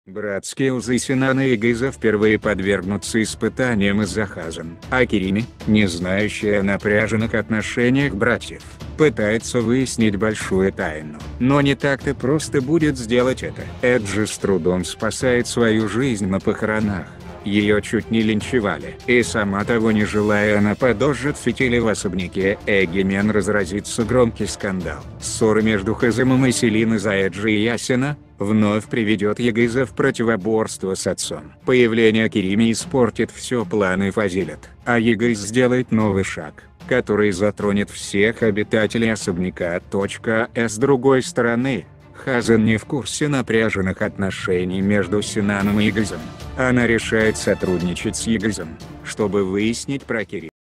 Братские узы Синана и Гиза впервые подвергнутся испытаниям из-за Хазан. А Керими, не знающая о напряженных отношениях братьев, пытается выяснить большую тайну. Но не так-то просто будет сделать это. Эджи с трудом спасает свою жизнь на похоронах. Ее чуть не линчевали. И сама того не желая, она подожжет фитили в особняке Эгимен. Разразится громкий скандал. Ссора между Хаземом и Селин из-за Эджи и Ясина вновь приведет Егиза в противоборство с отцом. Появление Керими испортит все планы Фазилет. А Егиз сделает новый шаг, который затронет всех обитателей особняка. С другой стороны, Хазан не в курсе напряженных отношений между Синаном и Егизом. Она решает сотрудничать с Егизом, чтобы выяснить про Керими.